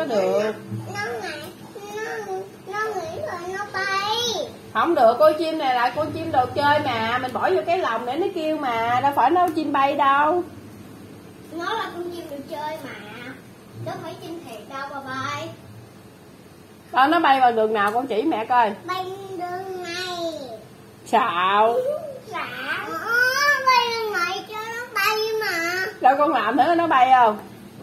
có được. Nó nghĩ rồi nó bay. Không được, con chim này là con chim đồ chơi mà, mình bỏ vô cái lồng để nó kêu mà, đâu phải nó chim bay đâu. Nó là con chim đồ chơi mà, đâu phải chim thiệt đâu bà bay. Đâu nó bay bằng đường nào con chỉ mẹ coi. Bay đường này. Xạo. Xạo. Bay đường này cho nó bay mà. Đâu con làm thử nó bay không?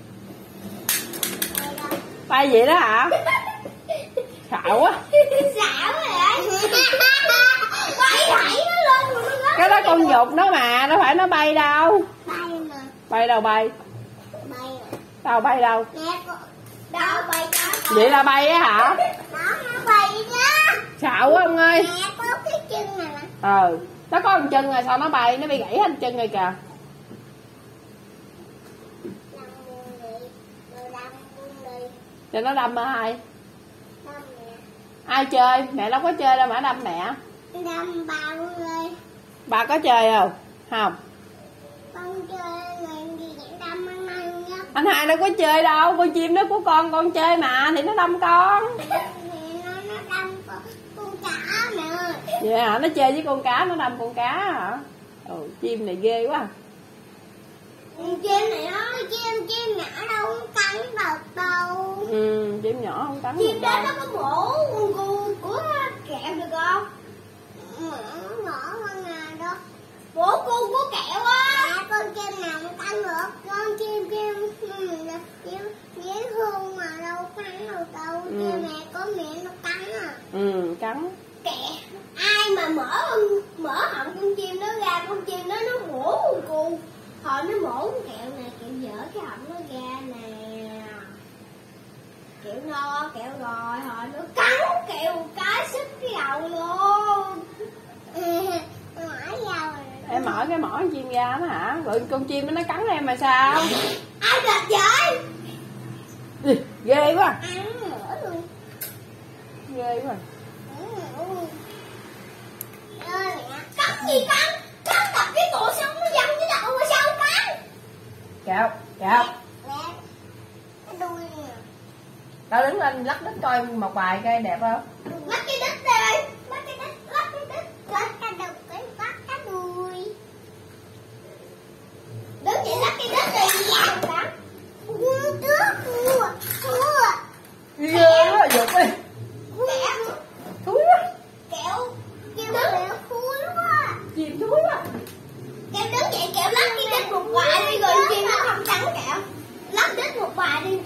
Bay vậy đó hả? Xạo quá. Xạo rồi đấy. Bay đẩy nó lên rồi nó. Cái đó con dục nó mà, đâu phải nó bay đâu. Bay mà. Bay đâu bay? Bay mà. Đâu bay đâu? Mẹ con. Đâu bay đó. Vậy là bay á hả? Đó nó bay đó. Xạo quá ông ơi. Mẹ có cái chân này nè. Nó có một chân rồi sao nó bay, nó bị gãy hết chân rồi kìa. Cho nó đâm hả ai? Đâm mẹ. Ai chơi? Mẹ đâu có chơi đâu mà đâm mẹ. Đâm ba con ơi. Bà có chơi không? Không. Con chơi làm gì vậy đâm anh ăn nhá. Anh Hai đâu có chơi đâu, con chim đó của con chơi mà thì nó đâm con. Nó đâm con cá mẹ ơi. Vậy hả? Nó chơi với con cá, nó đâm con cá hả? Chim này ghê quá. Chim này nó chim nhỏ đâu không cắn vào đâu. Chim nhỏ không cắn. Chim đó nó có mổ của kẹo được không? Mổ con nào đâu. Mổ con của kẹo á. Con chim nào không cắn được. Con chim dễ thương mà đâu cắn được đâu. Chim này có miệng nó cắn à. Cắn. Kẹo. Ai mà mở họng con chim nó ra, con chim nó mổ con. Hồi nó mổ con kẹo này, kẹo dở cái họng nó ra nè. Kẹo no, kẹo rồi, hồi nó cắn kẹo cái xích cái đầu luôn. Mở ra rồi. Em mở cái mỏ chim ra đó hả? Rồi con chim nó cắn em mà sao? Ai gặp vậy? Ghê quá. Ăn nữa luôn. Ghê quá. Cắn gì cắn? Cắn tập cái cổ sống nó văng cái đầu mà sao cắn? Kẹo. Mẹ, cái đuôi nè. Tao đứng lên lắc đít coi một bài coi đẹp không? Lắc cái đít đây. Lắc cái đít. Lắc cái đuôi. Lắc cái đuôi. Đứng vậy lắc cái đít đi. Cắn. Ghê quá, giật đi. Kẹo. Thúi quá. Kẹo. Kẹo đứng. Thúi quá. Chim thúi quá. Kẹo đứng vậy kẹo lắc cái đít một vài đi rồi chim nó không cắn kẹo. Lắc đít một vài đi.